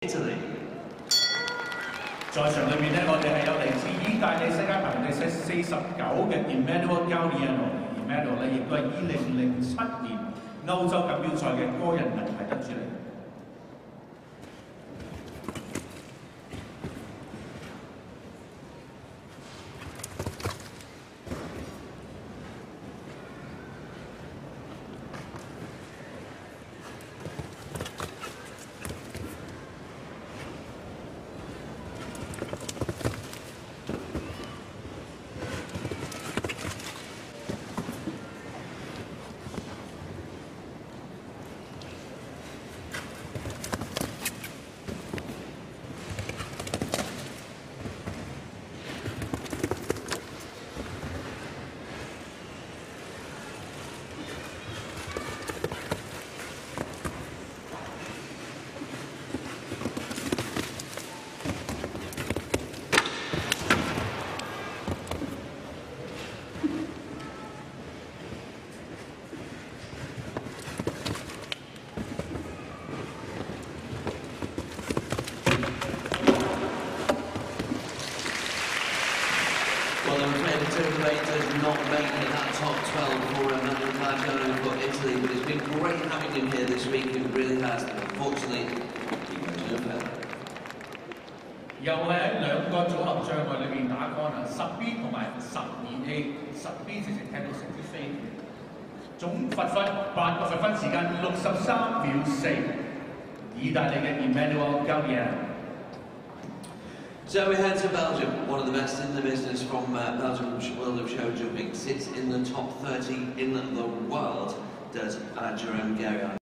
Italy. 在場裏面呢，我哋係有嚟自意大利世界排名第49嘅 Emanuele Gaudiano。Emanuele 呢亦都係2007年歐洲錦標賽嘅個人銀牌得主嚟。 Well, I'm afraid the Turkey does not make it that top 12 for Emanuele Gaudiano for Italy, but it's been great having him here this week. It really has. Unfortunately, he goes no further. 又係喺兩個組合障礙裏面打杆啊，10B 同埋12A，10B 直情踢到成支飛。總罰分8個罰分時間63秒4，意大利嘅 Emanuele Gaudiano。 So we head to Belgium, one of the best in the business from Belgium World of Show Jumping, sits in the top 30 in the world, does Jerome Guerrier.